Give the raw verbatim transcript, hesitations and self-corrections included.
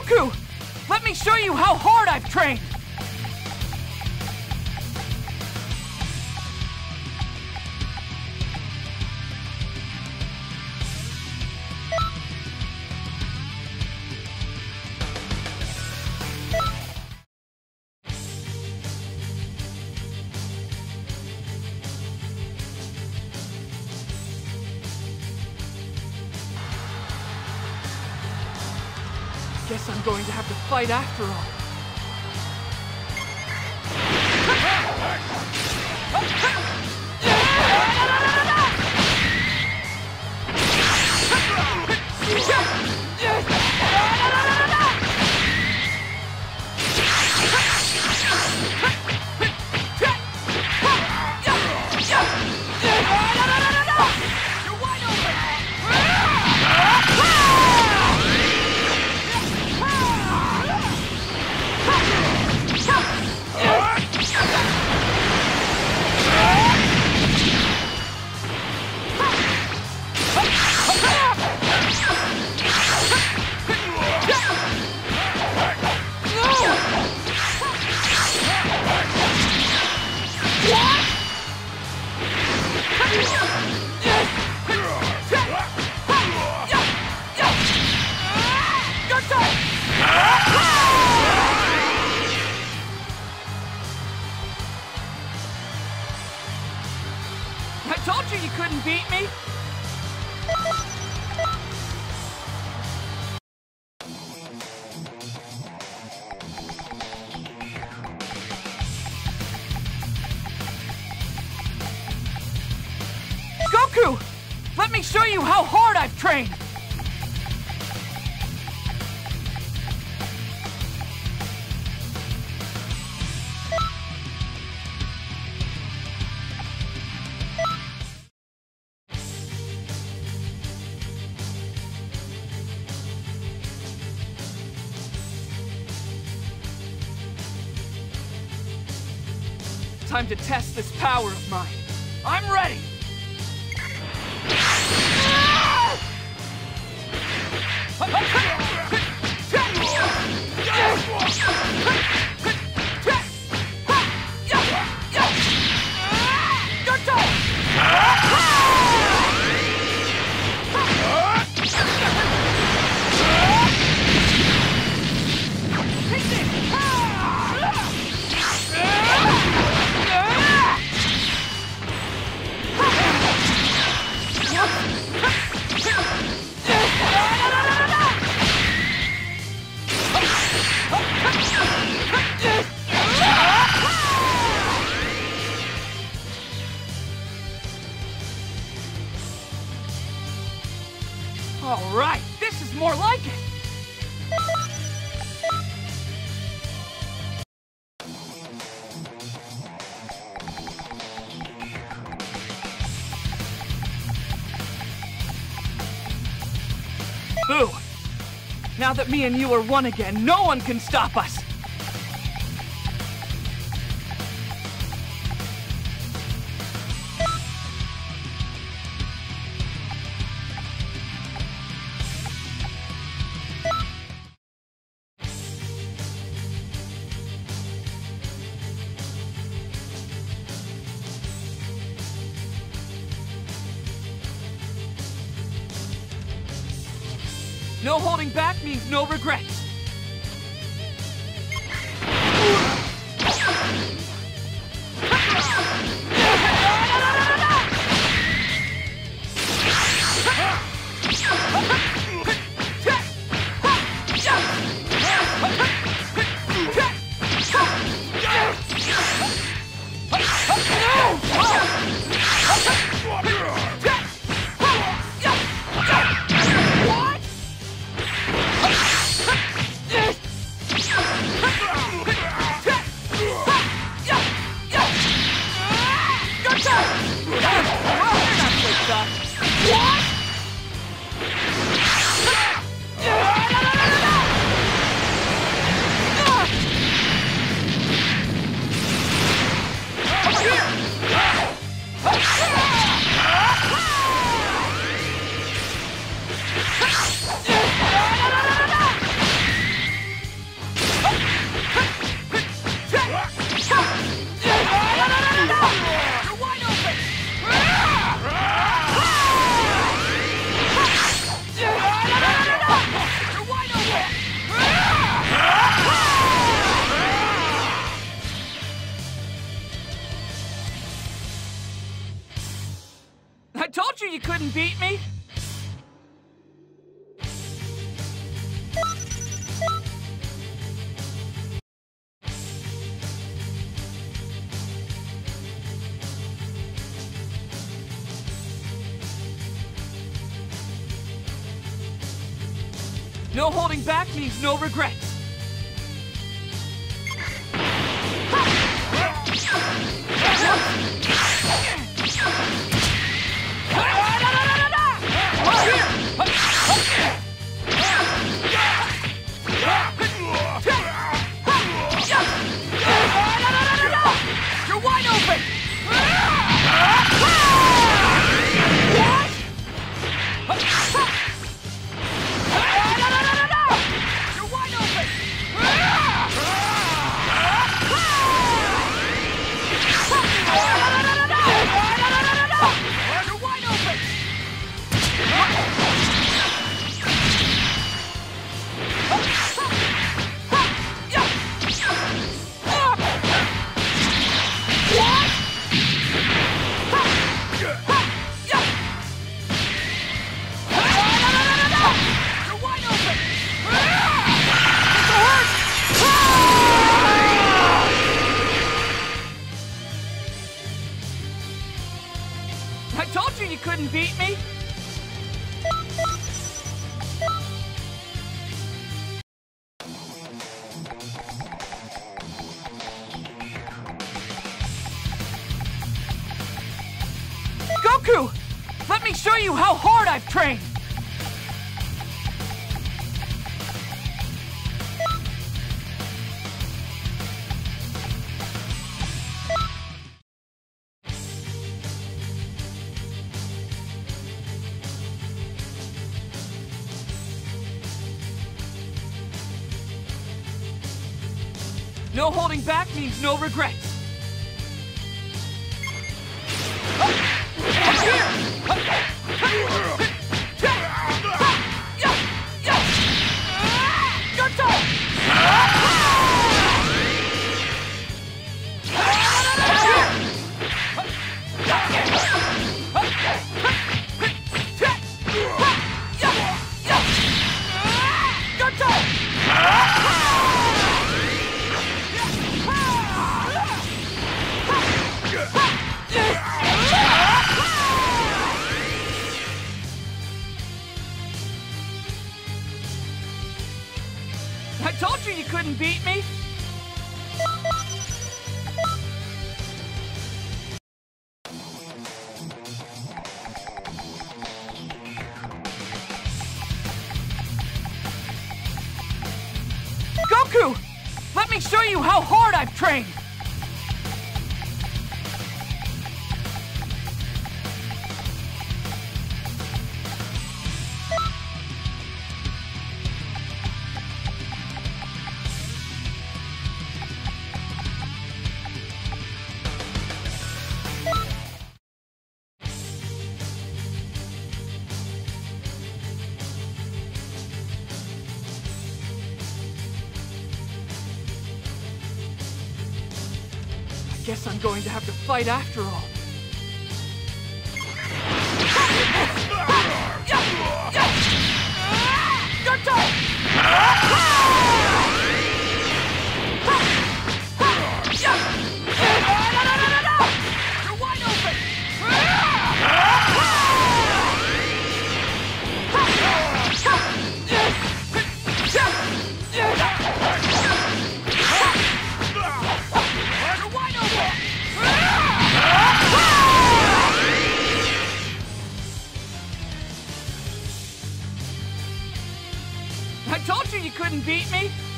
Goku! Let me show you how hard I've trained! Guess I'm going to have to fight after all. I told you you couldn't beat me! Goku! Let me show you how hard I've trained! Time to test this power of mine. I'm ready! All right, this is more like it! Boo! Now that me and you are one again, no one can stop us! No holding back means no regrets. What? couldn't beat me? No holding back means no regrets. You're wide open! I told you you couldn't beat me! Goku! Let me show you how hard I've trained! No holding back means no regrets. Your turn! Your turn! I told you you couldn't beat me! Goku! Let me show you how hard I've trained! Guess I'm going to have to fight after all. Your turn! You're wide open! I told you you couldn't beat me!